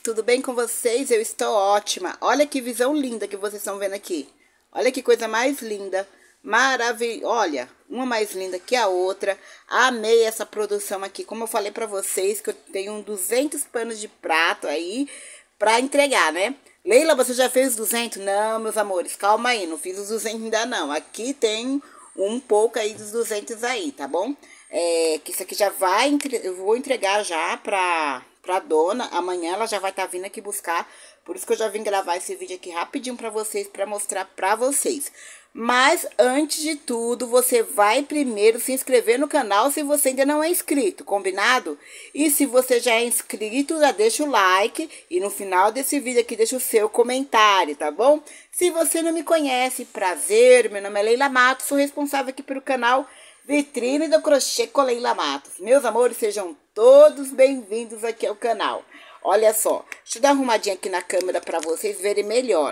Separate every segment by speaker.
Speaker 1: tudo bem com vocês? Eu estou ótima. Olha que visão linda que vocês estão vendo aqui. Olha que coisa mais linda, maravilhosa. Olha, uma mais linda que a outra. Amei essa produção aqui. Como eu falei pra vocês, que eu tenho 200 panos de prato aí pra entregar, né? Leila, você já fez 200? Não, meus amores, calma aí, não fiz os 200 ainda não. Aqui tem um pouco aí dos 200 aí, tá bom? Que isso aqui já vai, eu vou entregar já pra dona, amanhã ela já vai estar vindo aqui buscar, por isso que eu já vim gravar esse vídeo aqui rapidinho pra vocês, pra mostrar pra vocês. Mas antes de tudo, você vai primeiro se inscrever no canal se você ainda não é inscrito, combinado? E se você já é inscrito, já deixa o like e no final desse vídeo aqui deixa o seu comentário, tá bom? Se você não me conhece, prazer, meu nome é Leila Matos, sou responsável aqui pelo canal Vitrine do Crochê com Leila Matos. Meus amores, sejam todos bem-vindos aqui ao canal. Olha só, deixa eu dar uma arrumadinha aqui na câmera para vocês verem melhor.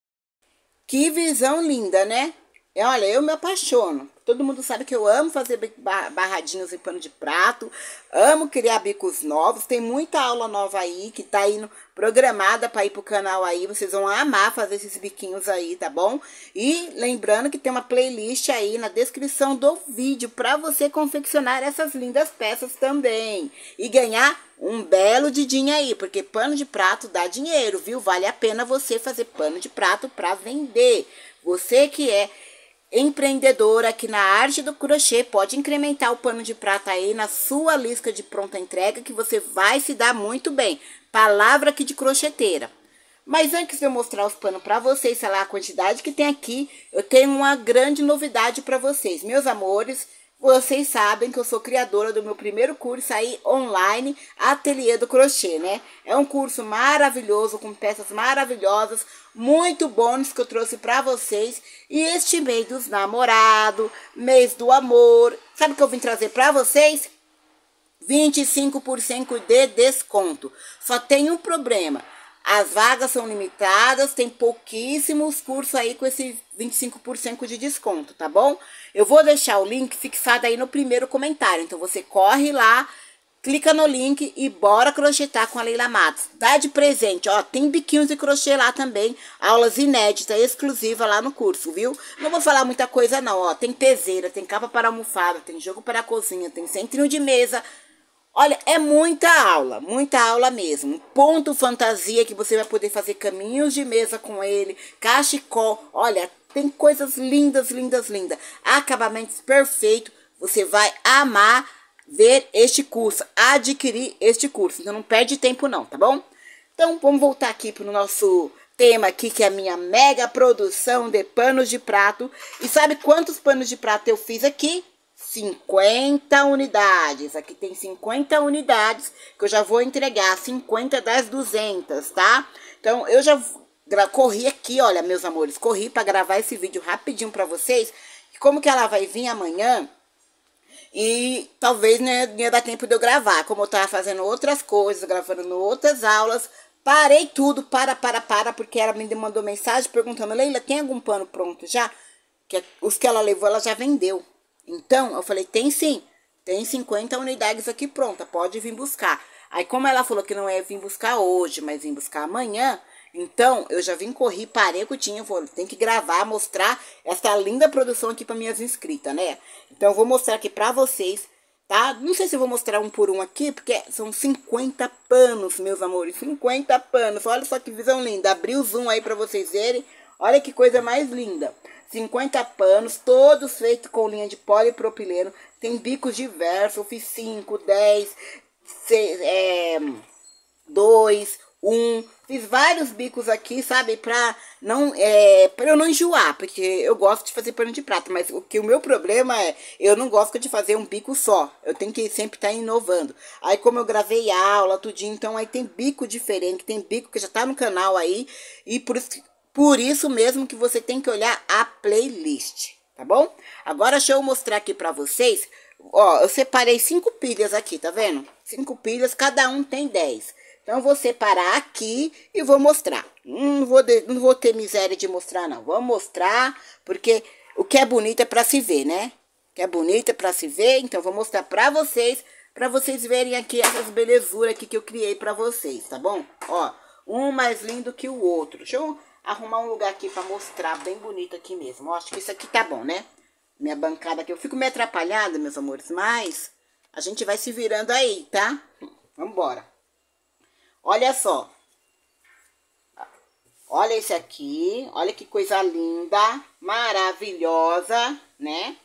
Speaker 1: Que visão linda, né? Olha, eu me apaixono. Todo mundo sabe que eu amo fazer barradinhos em pano de prato, amo criar bicos novos, tem muita aula nova aí que tá indo programada para ir pro canal aí, vocês vão amar fazer esses biquinhos aí, tá bom? E lembrando que tem uma playlist aí na descrição do vídeo para você confeccionar essas lindas peças também e ganhar um belo didinho aí, porque pano de prato dá dinheiro, viu? Vale a pena você fazer pano de prato para vender. Você que é empreendedora aqui na arte do crochê, pode incrementar o pano de prata aí na sua lista de pronta entrega que você vai se dar muito bem. Palavra aqui de crocheteira. Mas antes de eu mostrar os panos para vocês, sei lá a quantidade que tem aqui, eu tenho uma grande novidade para vocês. Meus amores, vocês sabem que eu sou criadora do meu primeiro curso aí online, Ateliê do Crochê, né? É um curso maravilhoso, com peças maravilhosas, muito bônus que eu trouxe pra vocês. E este mês dos namorados, mês do amor, sabe o que eu vim trazer pra vocês? 25% de desconto. Só tem um problema. As vagas são limitadas, tem pouquíssimos cursos aí com esse 25% de desconto, tá bom? Eu vou deixar o link fixado aí no primeiro comentário, então você corre lá, clica no link e bora crochetar com a Leila Matos. Dá de presente, ó, tem biquinhos de crochê lá também, aulas inéditas, exclusivas lá no curso, viu? Não vou falar muita coisa não, ó, tem peseira, tem capa para almofada, tem jogo para a cozinha, tem centrinho de mesa. Olha, é muita aula mesmo. Ponto fantasia que você vai poder fazer caminhos de mesa com ele, cachecol. Olha, tem coisas lindas, lindas, lindas. Acabamentos perfeitos. Você vai amar ver este curso, adquirir este curso. Então não perde tempo não, tá bom? Então vamos voltar aqui para o nosso tema aqui, que é a minha mega produção de panos de prato. E sabe quantos panos de prato eu fiz aqui? 50 unidades, aqui tem 50 unidades que eu já vou entregar, 50 das 200, tá? Então, eu já corri aqui, olha, meus amores, corri para gravar esse vídeo rapidinho para vocês, como que ela vai vir amanhã, e talvez né, não ia dar tempo de eu gravar, como eu tava fazendo outras coisas, gravando outras aulas, parei tudo, porque ela me mandou mensagem perguntando, Leila, tem algum pano pronto já? Que os que ela levou, ela já vendeu. Então, eu falei, tem sim, tem 50 unidades aqui pronta, pode vir buscar. Aí, como ela falou que não ia vir buscar hoje, mas vir buscar amanhã, então, eu já vim correr, parei o que tinha, falei, tem que gravar, mostrar essa linda produção aqui para minhas inscritas, né? Então, eu vou mostrar aqui para vocês, tá? Não sei se eu vou mostrar um por um aqui, porque são 50 panos, meus amores, 50 panos. Olha só que visão linda, abri o zoom aí para vocês verem, olha que coisa mais linda. 50 panos, todos feitos com linha de polipropileno. Tem bicos diversos, eu fiz 5, 10, 2, 1. Fiz vários bicos aqui, sabe? Pra eu não enjoar, porque eu gosto de fazer pano de prata. Mas o meu problema é, eu não gosto de fazer um bico só. Eu tenho que sempre estar inovando. Aí como eu gravei aula, tudinho, então aí tem bico diferente, tem bico que já tá no canal aí. E por isso mesmo que você tem que olhar a playlist, tá bom? Agora deixa eu mostrar aqui pra vocês. Ó, eu separei 5 pilhas aqui, tá vendo? 5 pilhas, cada um tem 10. Então, eu vou separar aqui e vou mostrar. Não vou ter miséria de mostrar, não. Vou mostrar, porque o que é bonito é pra se ver, né? O que é bonito é pra se ver, então eu vou mostrar pra vocês verem aqui essas belezuras aqui que eu criei pra vocês, tá bom? Ó, Um mais lindo que o outro. Deixa eu arrumar um lugar aqui pra mostrar bem bonito aqui mesmo. Eu acho que isso aqui tá bom, né? Minha bancada aqui. Eu fico meio atrapalhada, meus amores, mas a gente vai se virando aí, tá? Vambora. Olha só. Olha esse aqui. Olha que coisa linda. Maravilhosa, né?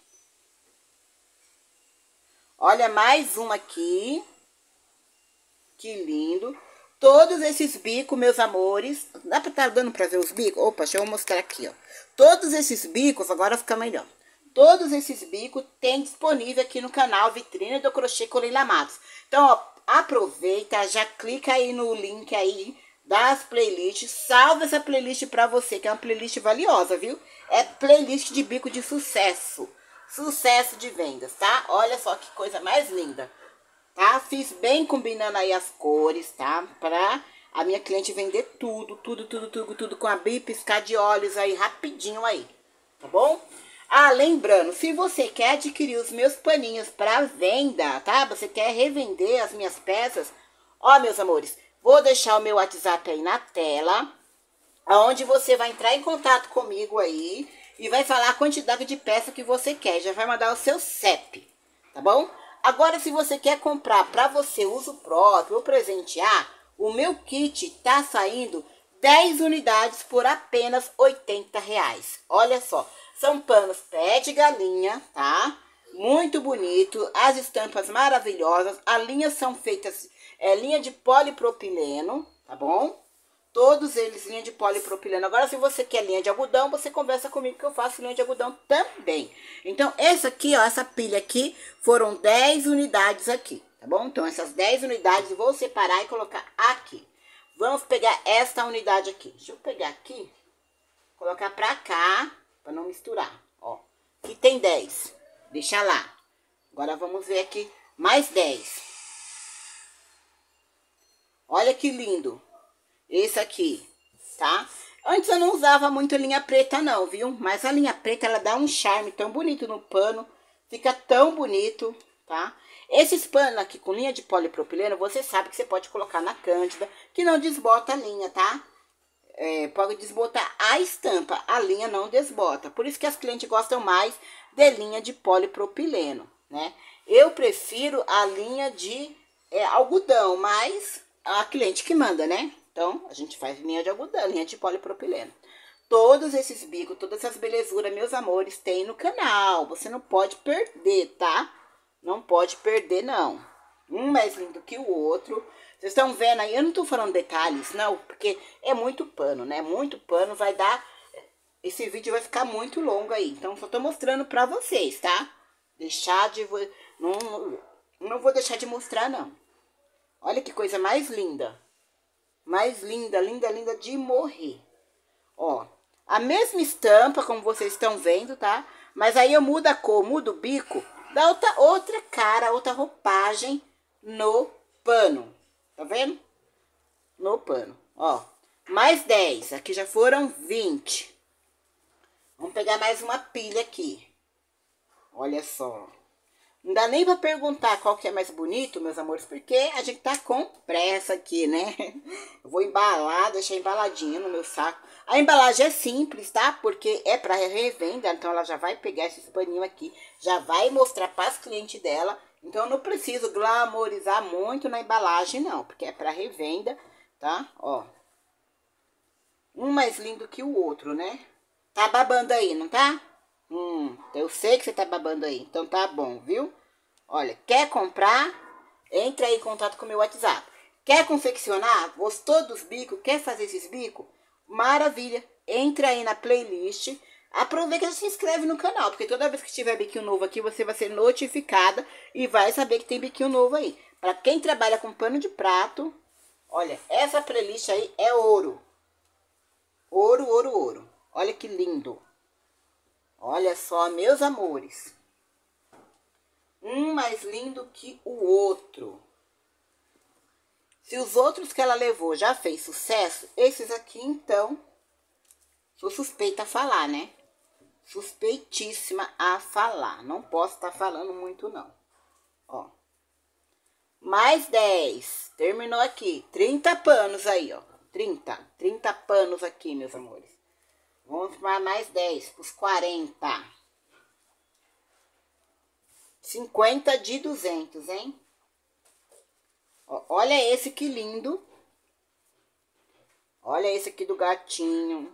Speaker 1: Olha mais uma aqui. Que lindo. Todos esses bicos, meus amores. Dá pra estar dando pra ver os bicos? Opa, deixa eu mostrar aqui, ó. Todos esses bicos, agora fica melhor. Todos esses bicos tem disponível aqui no canal Vitrine do Crochê com Leila Matos. Então, ó, aproveita, já clica aí no link aí das playlists. Salva essa playlist pra você, que é uma playlist valiosa, viu? É playlist de bico de sucesso. Sucesso de vendas, tá? Olha só que coisa mais linda. Tá? Fiz bem combinando aí as cores, tá? Pra a minha cliente vender tudo com abrir e piscar de olhos aí, rapidinho aí, tá bom? Ah, lembrando, se você quer adquirir os meus paninhos para venda, tá? Você quer revender as minhas peças, ó, meus amores, vou deixar o meu WhatsApp aí na tela, aonde você vai entrar em contato comigo aí e vai falar a quantidade de peça que você quer, já vai mandar o seu CEP, tá bom? Agora, se você quer comprar para você uso próprio ou presentear, o meu kit tá saindo 10 unidades por apenas R$80. Olha só, são panos pé de galinha, tá? Muito bonito, as estampas maravilhosas, as linhas são feitas, linha de polipropileno, tá bom? Todos eles linha de polipropileno. Agora, se você quer linha de algodão, você conversa comigo que eu faço linha de algodão também. Então, essa aqui, ó, essa pilha aqui, foram 10 unidades aqui, tá bom? Então, essas 10 unidades eu vou separar e colocar aqui. Vamos pegar esta unidade aqui. Deixa eu pegar aqui, colocar pra cá, pra não misturar, ó. Aqui tem 10. Deixa lá. Agora, vamos ver aqui mais 10. Olha que lindo. Esse aqui, tá? Antes eu não usava muito linha preta não, viu? Mas a linha preta, ela dá um charme tão bonito no pano. Fica tão bonito, tá? Esses panos aqui com linha de polipropileno, você sabe que você pode colocar na cândida, que não desbota a linha, tá? Pode desbotar a estampa, a linha não desbota. Por isso que as clientes gostam mais de linha de polipropileno, né? Eu prefiro a linha de algodão, mas a cliente que manda, né? Então, a gente faz linha de algodão, linha de polipropileno. Todos esses bicos, todas essas belezuras, meus amores, tem no canal. Você não pode perder, tá? Não pode perder, não. Um mais lindo que o outro. Vocês estão vendo aí? Eu não tô falando detalhes, não, porque é muito pano, né? Muito pano vai dar... Esse vídeo vai ficar muito longo aí. Então, só tô mostrando pra vocês, tá? Não vou deixar de mostrar, não. Olha que coisa mais linda. Mais linda, linda, linda de morrer. Ó, a mesma estampa, como vocês estão vendo, tá? Mas aí eu mudo a cor, mudo o bico, dá outra cara, outra roupagem no pano. Tá vendo? No pano, ó. Mais 10, aqui já foram 20. Vamos pegar mais uma pilha aqui. Olha só. Não dá nem pra perguntar qual que é mais bonito, meus amores, porque a gente tá com pressa aqui, né? Eu vou embalar, deixar embaladinho no meu saco. A embalagem é simples, tá? Porque é pra revenda, então ela já vai pegar esses paninhos aqui, já vai mostrar pras clientes dela. Então eu não preciso glamorizar muito na embalagem, não, porque é pra revenda, tá? Ó. Um mais lindo que o outro, né? Tá babando aí, não tá? Eu sei que você tá babando aí, então tá bom, viu? Olha, quer comprar? Entra aí em contato com o meu WhatsApp. Quer confeccionar? Gostou dos bicos? Quer fazer esses bicos? Maravilha! Entra aí na playlist. Aproveita e se inscreve no canal, porque toda vez que tiver biquinho novo aqui, você vai ser notificada e vai saber que tem biquinho novo aí. Para quem trabalha com pano de prato, olha, essa playlist aí é ouro. Ouro, ouro, ouro. Olha que lindo. Olha só, meus amores. Um mais lindo que o outro. Se os outros que ela levou já fez sucesso, esses aqui, então, sou suspeita a falar, né? Suspeitíssima a falar. Não posso estar falando muito, não. Ó. Mais 10. Terminou aqui. 30 panos aí, ó. 30 panos aqui, meus amores. Vamos para mais 10, os 40. 50 de 200, hein? Ó, olha esse que lindo. Olha esse aqui do gatinho.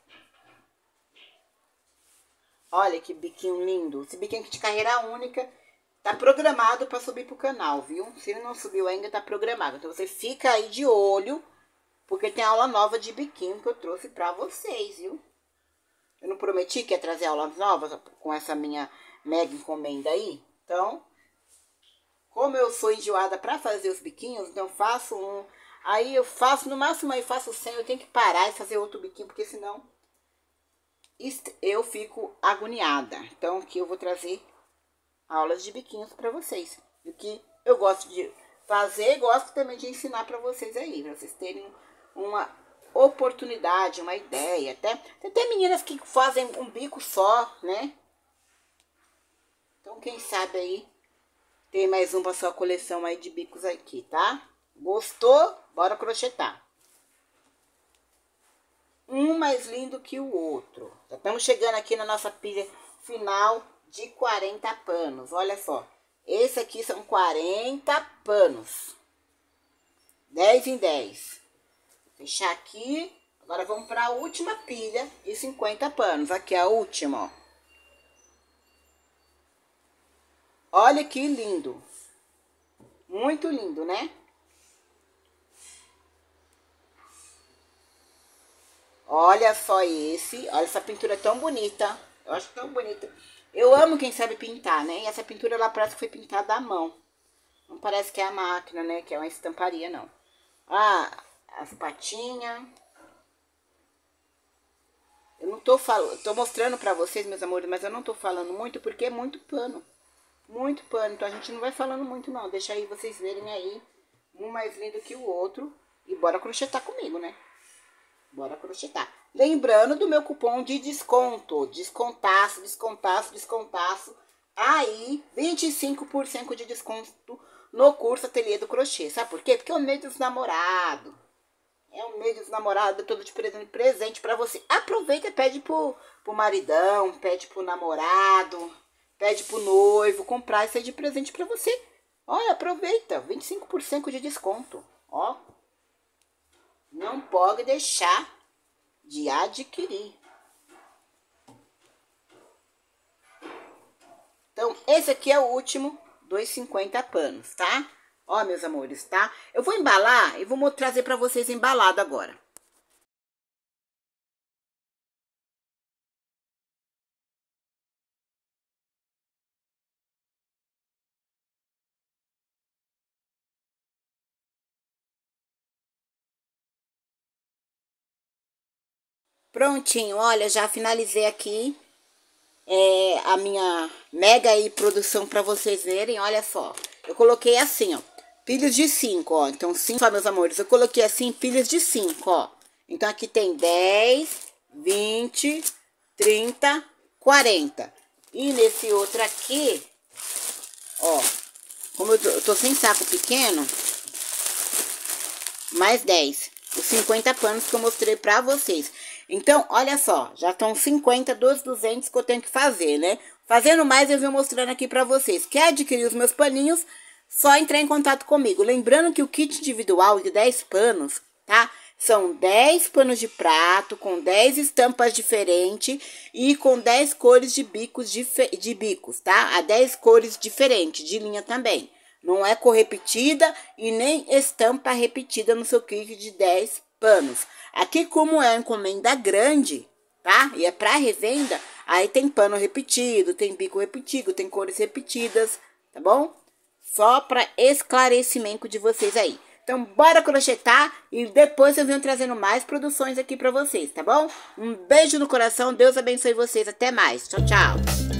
Speaker 1: Olha que biquinho lindo. Esse biquinho aqui de carreira única tá programado para subir pro canal, viu? Se ele não subiu ainda, tá programado. Então você fica aí de olho, porque tem aula nova de biquinho que eu trouxe pra vocês, viu? Eu não prometi que ia trazer aulas novas com essa minha mega encomenda aí? Então, como eu sou enjoada pra fazer os biquinhos, então eu faço um. Aí eu faço, no máximo aí faço 100, eu tenho que parar e fazer outro biquinho, porque senão eu fico agoniada. Então aqui eu vou trazer aulas de biquinhos pra vocês. O que eu gosto de fazer, gosto também de ensinar pra vocês aí, pra vocês terem uma oportunidade, uma ideia. Tem meninas que fazem um bico só, né? Então quem sabe aí tem mais um pra sua coleção aí de bicos aqui, tá? Gostou? Bora crochetar. Um mais lindo que o outro. Já estamos chegando aqui na nossa pilha final de 40 panos. Olha só. Esse aqui são 40 panos. 10 em 10. Vou fechar aqui. Agora vamos para a última pilha de 50 panos. Aqui é a última, ó. Olha que lindo. Muito lindo, né? Olha só esse. Olha essa pintura tão bonita. Eu acho tão bonita. Eu amo quem sabe pintar, né? E essa pintura ela parece que foi pintada à mão. Não parece que é a máquina, né? Que é uma estamparia, não. Ah, as patinhas. Eu não tô falando... Tô mostrando pra vocês, meus amores, mas eu não tô falando muito porque é muito pano. Muito pano. Então a gente não vai falando muito, não. Deixa aí vocês verem aí. Um mais lindo que o outro. E bora crochetar comigo, né? Bora crochetar. Lembrando do meu cupom de desconto. Descontaço, descontaço, descontaço. Aí, 25% de desconto no curso Ateliê do Crochê. Sabe por quê? Porque é o mês dos namorados. É o mês dos namorados, todo de presente pra você. Aproveita e pede pro maridão, pede pro namorado, pede pro noivo comprar isso aí de presente pra você. Olha, aproveita. 25% de desconto. Ó. Não pode deixar de adquirir. Então, esse aqui é o último dos 50 panos, tá? Ó, meus amores, tá? Eu vou embalar e vou trazer pra vocês embalado agora. Prontinho, olha, já finalizei aqui a minha mega aí produção pra vocês verem, olha só. Eu coloquei assim, ó, pilhas de 5, ó. Então, 5, só, meus amores, eu coloquei assim, pilhas de 5, ó. Então, aqui tem 10, 20, 30, 40. E nesse outro aqui, ó, como eu tô sem saco pequeno, mais 10. Os 50 panos que eu mostrei pra vocês. Então, olha só, já estão 50 dos 200 que eu tenho que fazer, né? Fazendo mais, eu vou mostrando aqui pra vocês. Quer adquirir os meus paninhos? Só entrar em contato comigo. Lembrando que o kit individual de 10 panos, tá? São 10 panos de prato, com 10 estampas diferentes e com 10 cores de bicos, tá? A 10 cores diferentes, de linha também. Não é cor repetida e nem estampa repetida no seu kit de 10 panos. Aqui, como é encomenda grande, tá? E é para revenda, aí tem pano repetido, tem bico repetido, tem cores repetidas, tá bom? Só para esclarecimento de vocês aí. Então, bora crochetar e depois eu venho trazendo mais produções aqui para vocês, tá bom? Um beijo no coração, Deus abençoe vocês, até mais. Tchau, tchau.